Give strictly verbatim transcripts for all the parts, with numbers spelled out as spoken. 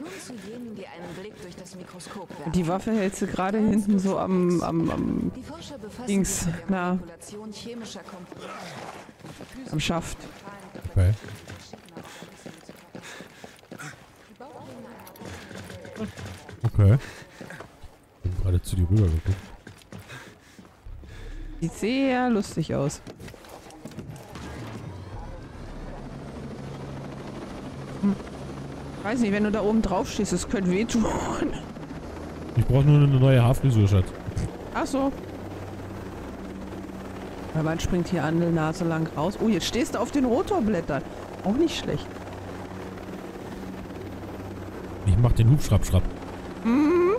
zu jenen, die einen Blick durch das Mikroskop werfen. Die Waffe hältst du gerade hinten so am, am, am Die Forscher befassen Dings, sich mit der na, Manipulation chemischer Komponenten. am Schaft. Okay. Okay. Ich bin gerade zu dir rüber geguckt. Sieht sehr lustig aus. Hm. Weiß nicht, wenn du da oben drauf stehst, das könnte wehtun. Ich brauche nur eine neue Haarfrisur, Schatz. Ach so. Weil man springt hier an der Nase lang raus. Oh, jetzt stehst du auf den Rotorblättern. Auch nicht schlecht. Ich mach den Hubschrapp-Schrapp. Mhm.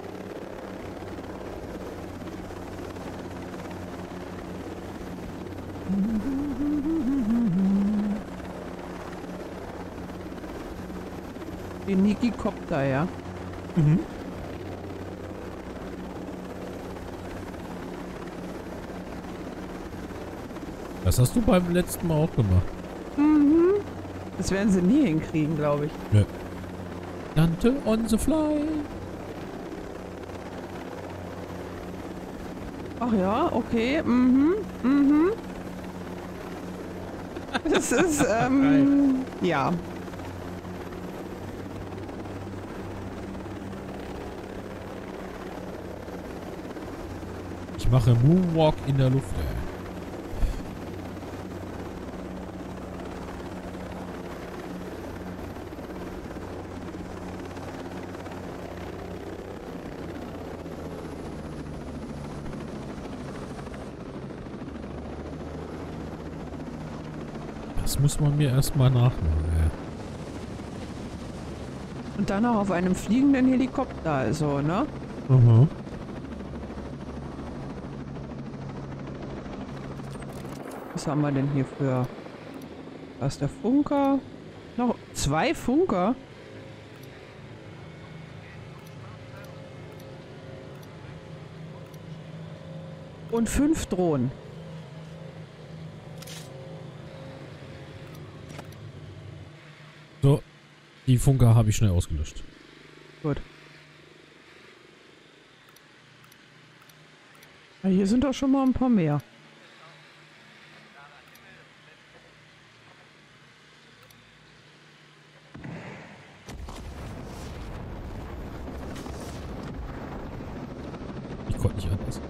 Den Nikikopter, ja. Mhm. Das hast du beim letzten Mal auch gemacht. Mhm. Das werden sie nie hinkriegen, glaube ich. Ja. Dante on the fly. Ach ja, okay. Mhm. Mhm. Das ist, ähm, ja. Ich mache Moonwalk in der Luft, ey. Das muss man mir erstmal nachmachen, ey. Und dann noch auf einem fliegenden Helikopter, also, ne? Mhm. Was haben wir denn hier für... Was ist der Funker? Noch zwei Funker? Und fünf Drohnen. So, die Funker habe ich schnell ausgelöscht. Gut. Ja, hier sind doch schon mal ein paar mehr. Ich konnte nicht anders.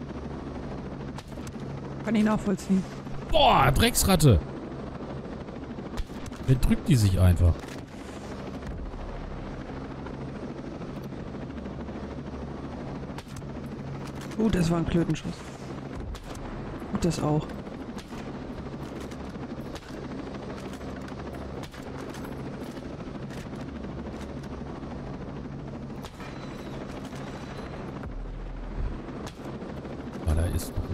Kann ich nachvollziehen. Boah, Drecksratte! Wer drückt die sich einfach? Gut, das war ein Klötenschuss. Gut, das auch. Ah, da ist noch ein...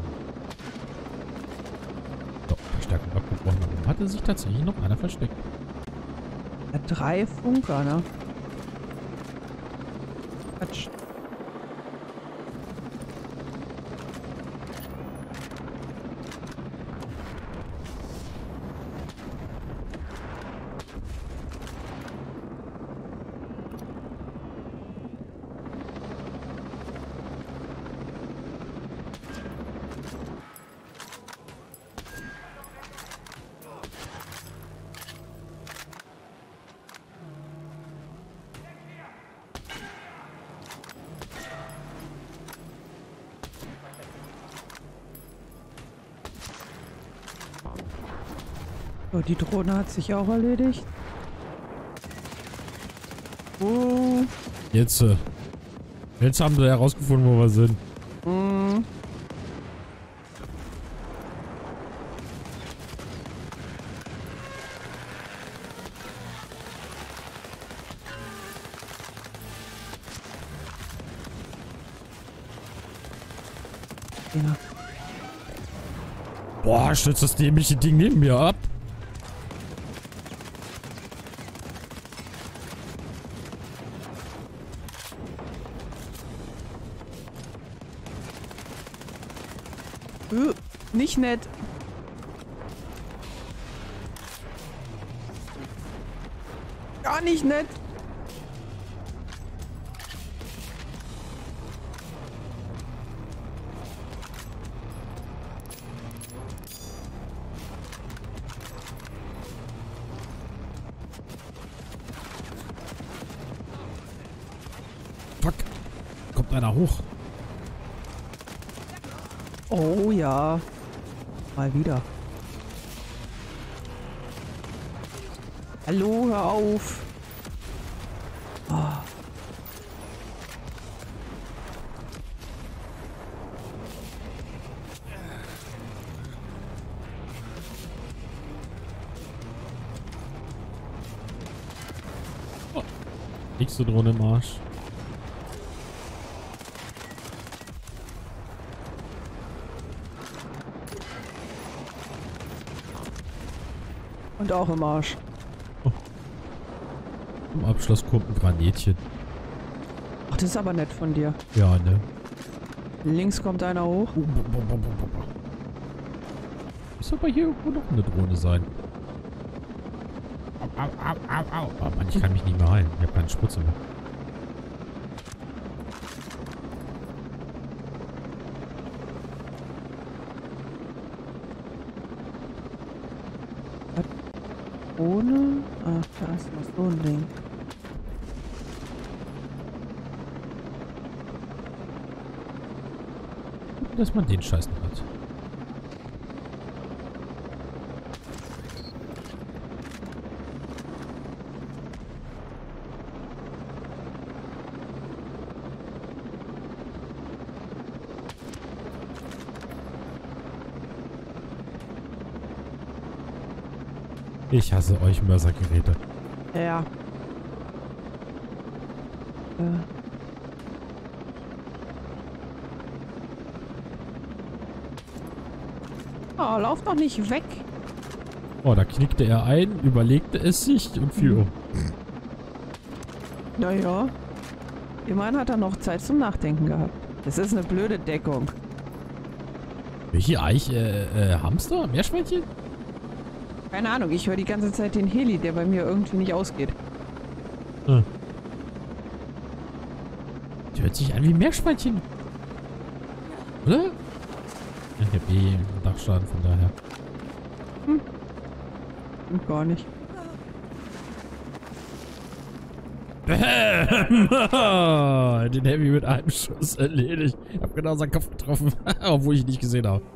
So, Verstärkung abgebrochen. Warum hatte sich tatsächlich noch einer versteckt? Ja, drei Funker, ne? Quatsch. So, die Drohne hat sich auch erledigt. Oh. Jetzt, äh, jetzt haben sie herausgefunden, wo wir sind. Mm. Ja. Boah, stürzt das dämliche Ding neben mir ab. Uh, nicht nett. Gar nicht nett. kommt einer hoch. Oh ja. Mal wieder. Hallo, hör auf. Oh. Oh. Nächste Drohne im Arsch. Und auch im Arsch. Oh. Im Abschluss kommt ein Granätchen. Ach, das ist aber nett von dir. Ja, ne? Links kommt einer hoch. Oh, bo, bo, bo, bo, bo. Muss aber hier irgendwo noch eine Drohne sein. Au, au, au, au, au. Oh Mann, ich kann mich nicht mehr heilen. Ich habe keine Spritze mehr. Ohne. Ach, da ist noch so ein Ding. Dass man den Scheiß noch hat. Ich hasse euch Mörsergeräte. Ja. Äh. Oh, lauf doch nicht weg. Oh, da knickte er ein, überlegte es sich und fiel um. Naja. Immerhin hat er noch Zeit zum Nachdenken gehabt. Das ist eine blöde Deckung. Welche Eich? Äh, äh, Hamster? Meerschweinchen? Keine Ahnung, ich höre die ganze Zeit den Heli, der bei mir irgendwie nicht ausgeht. Hm. Die hört sich an wie Meerschweinchen. Oder? Ich hab eh einen Dachschaden, von daher. Hm. Und gar nicht. Den Heavy mit einem Schuss erledigt. Ich hab genau seinen Kopf getroffen, obwohl ich ihn nicht gesehen habe.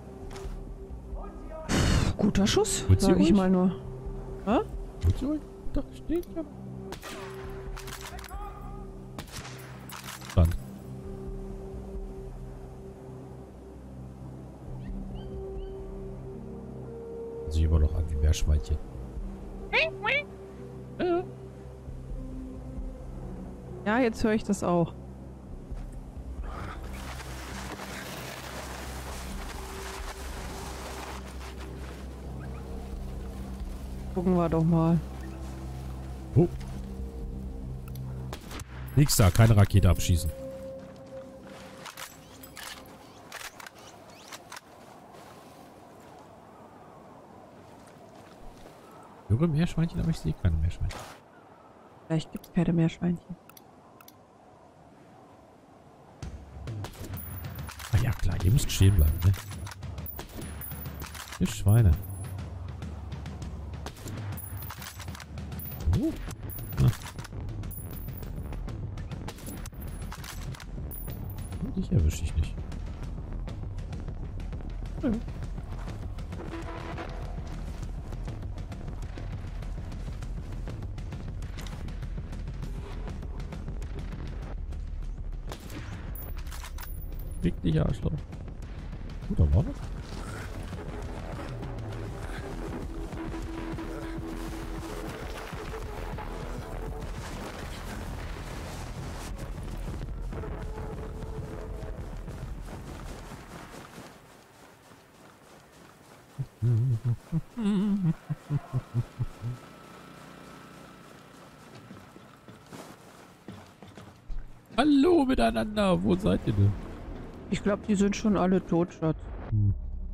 Guter Schuss, Holt sie sag ich euch? mal nur. Hä? Holt sie euch? Da steht ja. Stand. Sieht immer noch an wie Meerschweinchen. Ja. Ja, jetzt höre ich das auch. Gucken wir doch mal. Oh. Nix da, keine Rakete abschießen. Ich höre Meerschweinchen, aber ich sehe keine Meerschweinchen. Vielleicht gibt es keine Meerschweinchen. Ah ja, klar, ihr müsst stehen bleiben, ne? Ihr Schweine. Oh. Ah. Dich erwische ich nicht. Ja. Fick dich, Arschloch. Gut, da war was. Hallo miteinander, wo seid ihr denn? Ich glaube, die sind schon alle tot, Schatz. Hm.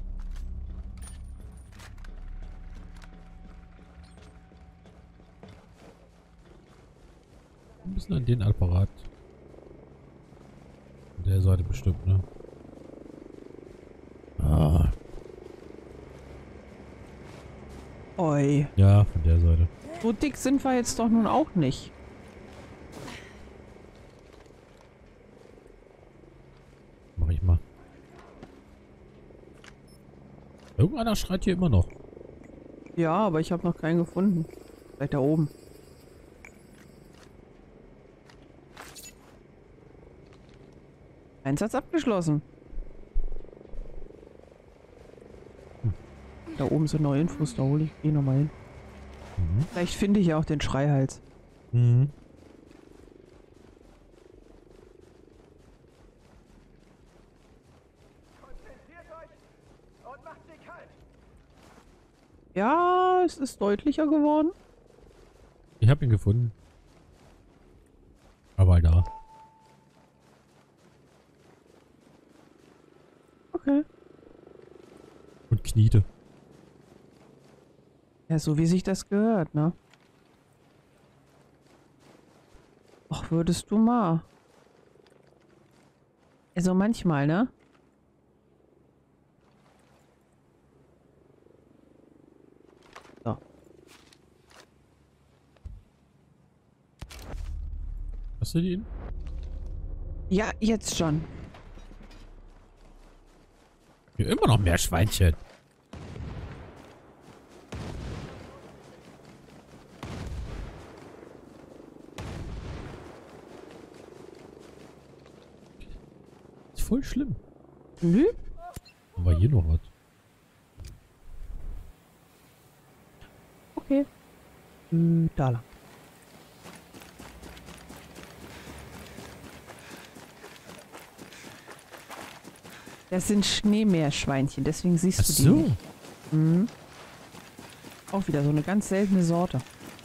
Ein bisschen an den Apparat. An der Seite bestimmt, ne? Ah. Oi. Ja, von der Seite. So dick sind wir jetzt doch nun auch nicht. Irgendeiner schreit hier immer noch. Ja, aber ich habe noch keinen gefunden. Vielleicht da oben. Einsatz abgeschlossen. Hm. Da oben sind neue Infos, da hole ich eh nochmal hin. Mhm. Vielleicht finde ich ja auch den Schreihals. Mhm. Ja, es ist deutlicher geworden. Ich habe ihn gefunden. Aber da. Okay. Und kniete. Ja, so wie sich das gehört, ne? Ach, würdest du mal. Also manchmal, ne? So. Hast du ihn? Ja, jetzt schon. Hier immer noch mehr Schweinchen. Ist voll schlimm. Nö. Aber hier noch was. Okay. Hm, da lang. Das sind Schneemeerschweinchen, deswegen siehst Ach du die so. nicht. Mhm. Auch wieder so eine ganz seltene Sorte.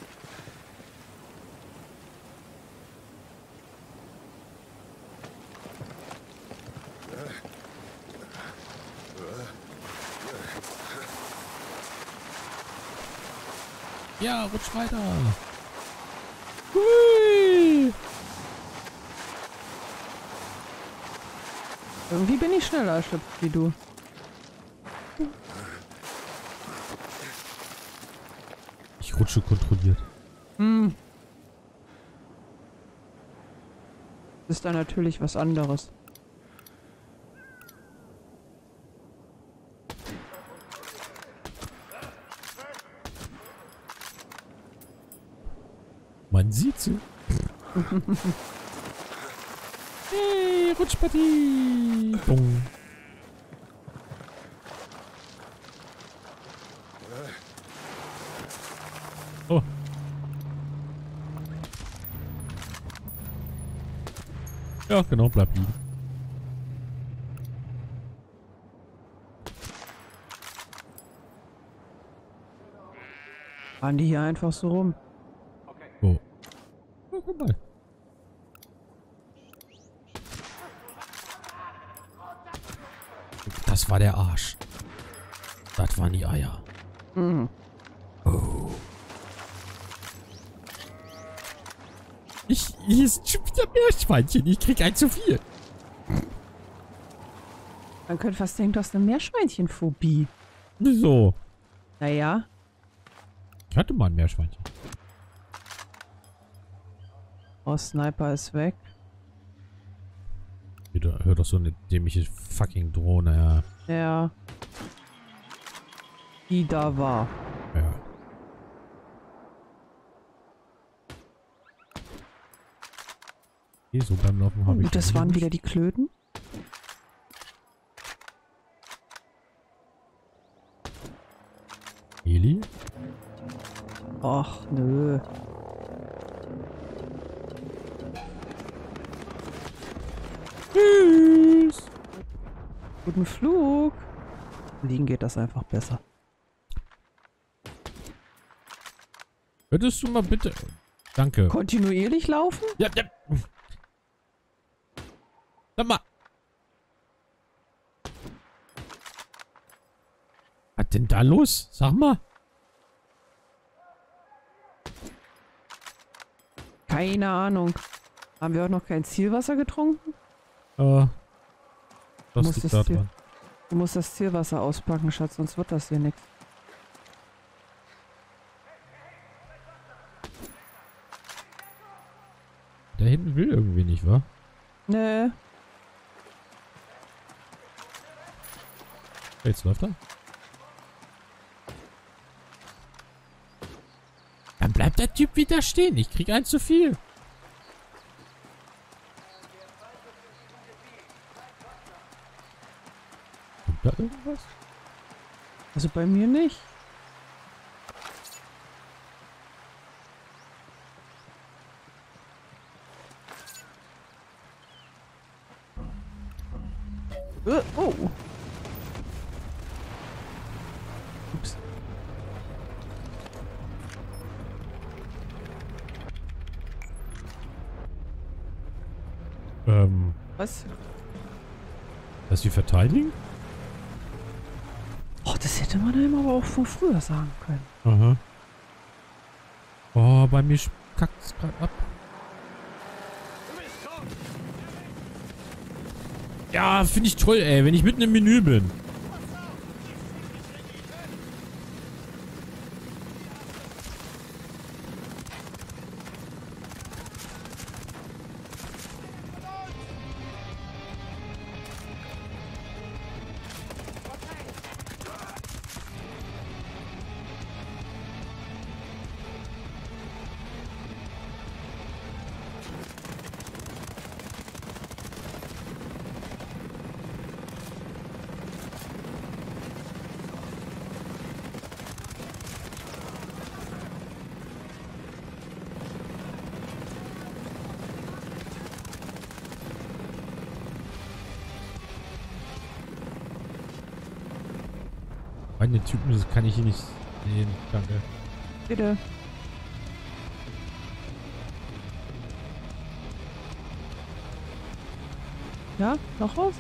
Ja, rutsch weiter. Hui. Irgendwie bin ich schneller erschöpft wie du. Ich rutsche kontrolliert. Hm. Das ist dann natürlich was anderes. Man sieht sie. Hey, Rutschpartie. Bung. Oh. Ja, genau, bleib liegen. Fahren die hier einfach so rum. Oh. Oh, guck mal. Das war der Arsch. Das waren die Eier. Mhm. Oh. Ich, hier ist schon wieder Meerschweinchen. Ich krieg ein zu viel. Man könnte fast denken, du hast eine Meerschweinchenphobie. Wieso? Naja. Ich hatte mal ein Meerschweinchen. Oh, Sniper ist weg. Wieder, hör doch so eine dämliche fucking Drohne, ja. Ja. Die da war. Ja. Okay, so beim Laufen habe ich... Und das waren wieder die Klöten? Eli? Och, nö. Tschüss. Guten Flug. Liegen geht das einfach besser. Könntest du mal bitte... Danke. Kontinuierlich laufen? Ja, ja. Sag mal. Was denn da los? Sag mal. Keine Ahnung. Haben wir auch noch kein Zielwasser getrunken? Äh. Das Muss liegt das da Ziel- dran. Du musst das Zielwasser auspacken, Schatz, sonst wird das hier nichts. Da hinten will irgendwie nicht, wa? Nee. Jetzt läuft er. der Typ widerstehen. Ich krieg eins zu viel. Kommt da irgendwas? Also bei mir nicht. Äh, oh. Ups. Ähm, Was? dass wir verteidigen? Oh, das hätte man ihm aber auch von früher sagen können. Aha. Oh, bei mir kackt es gerade ab. Ja, finde ich toll, ey, wenn ich mitten im Menü bin. Meine Typen, das kann ich hier nicht sehen. Danke. Bitte. Ja, noch was?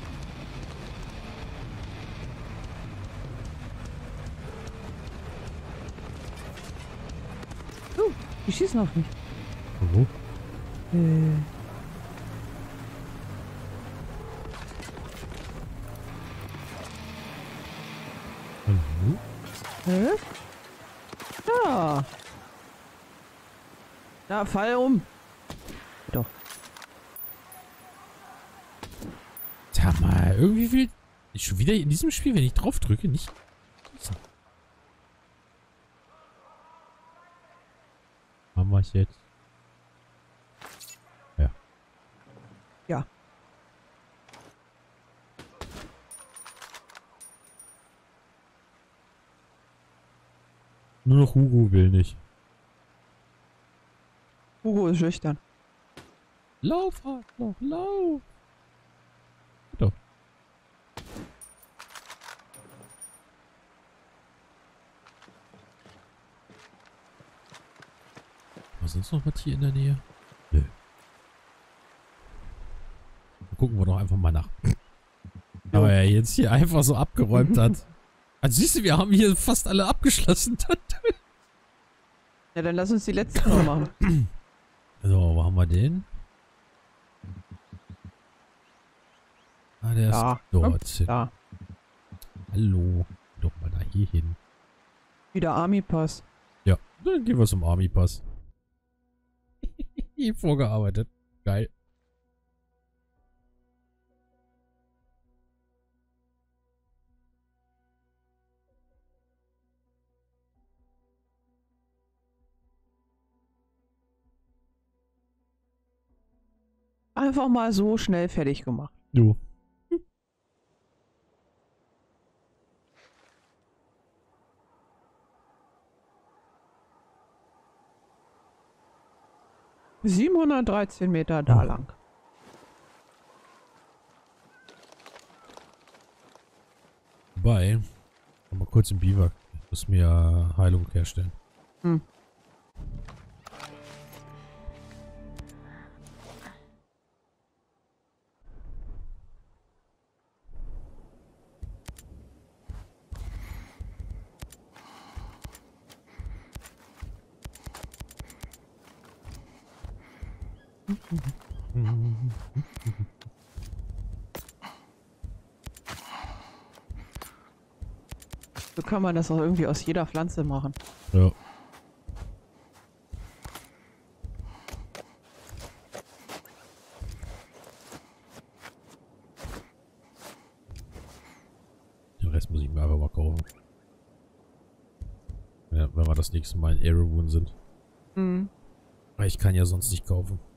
Uh, die schießen auf mich. Wo? Äh. Hallo? Hä? Ja. Ja, fall um. Doch. Sag mal, irgendwie will ich schon wieder in diesem Spiel, wenn ich drauf drücke, nicht. Haben wir es jetzt? Ja. Ja. Nur noch Hugo will nicht. Hugo ist schüchtern. Lauf, Arschloch, lauf! Doch. Was sonst noch was hier in der Nähe? Nö. Dann gucken wir doch einfach mal nach. Aber er jetzt hier einfach so abgeräumt hat. Also siehst du, wir haben hier fast alle abgeschlossen. Ja, dann lass uns die letzte noch machen. So, wo haben wir den? Ah, der Da. ist dort. hin. Da. Hallo. Doch mal da hier hin. Wieder Army-Pass. Ja, dann gehen wir zum Army-Pass. Vorgearbeitet. Geil. Einfach mal so schnell fertig gemacht. Du. siebenhundertdreizehn Meter da Oh. lang. Wobei, mal kurz im Biwak. Ich muss mir Heilung herstellen. Hm. So kann man das auch irgendwie aus jeder Pflanze machen. Ja. Den Rest muss ich mir einfach mal kaufen. Ja, wenn wir das nächste Mal in Erewhon sind. Mhm. Weil ich kann ja sonst nicht kaufen.